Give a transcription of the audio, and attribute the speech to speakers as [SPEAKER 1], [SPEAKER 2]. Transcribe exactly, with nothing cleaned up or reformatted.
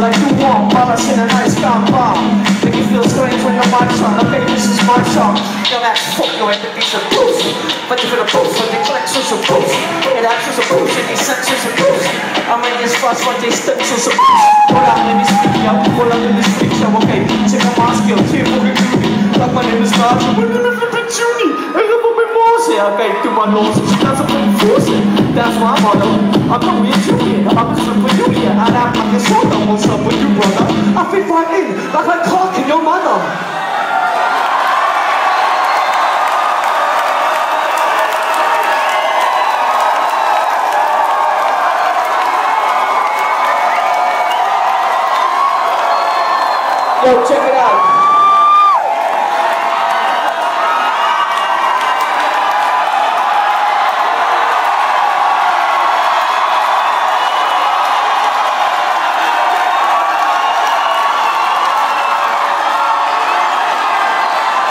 [SPEAKER 1] like you want while I sit in a nice calm bar. Make you feel strange when the mic's on. Okay, this is my song. Young ass fuck your entities are boost. But you're gonna boost when they clicks is a boost. It acts as a boost and these senses are boost. I'm in this fast when they steps as a boost. Hold on, let me speak out. Hold on, let me speak out. Okay, check out my skill. Team for the beauty. Like my name is God. My name is the Judy. Hey, look at me more. Okay, do my nose. She doesn't put force it. That's my motto. I'm the real Julian. I'm the super Julian. And I'm like a shoulder. What's up with you, brother? I fit right in like a cock in your mother. Yo, check it out.